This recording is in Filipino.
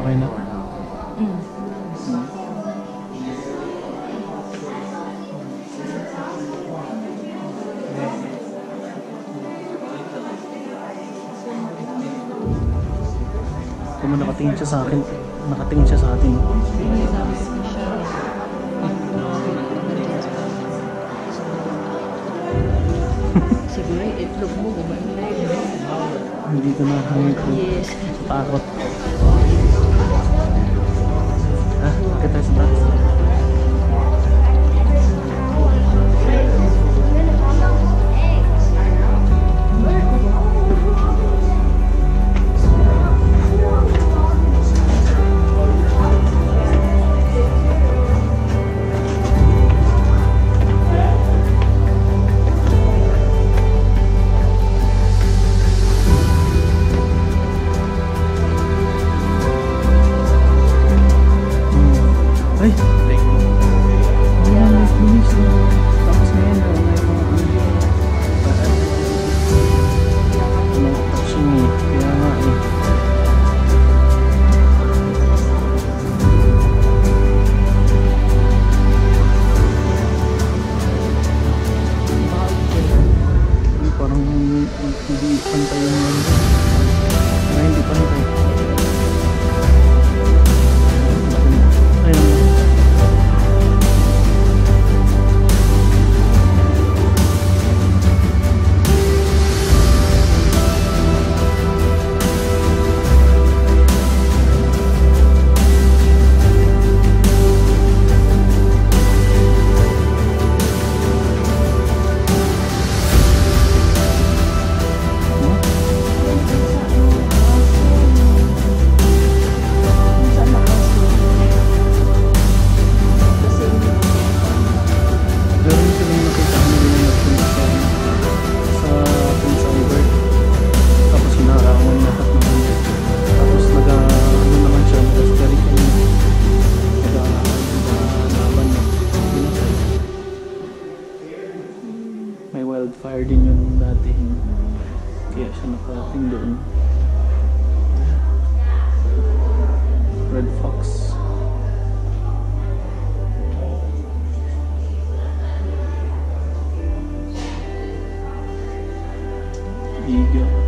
Okay na. Kung nakatingin siya sa akin, nakatingin siya sa atin. Siguro yung itlog mo, gumanda yun. Hindi ko na hangit ko. Yes. Takot. Ah, kita sa taas. Ay! Ayan, may police. Tapos ngayon, may mga touching eh. Kaya nga eh. Parang hindi pantay yung ano. Hindi pantay. May wildfire din yun dati, kaya siya nakarating doon. Red fox. Vedio.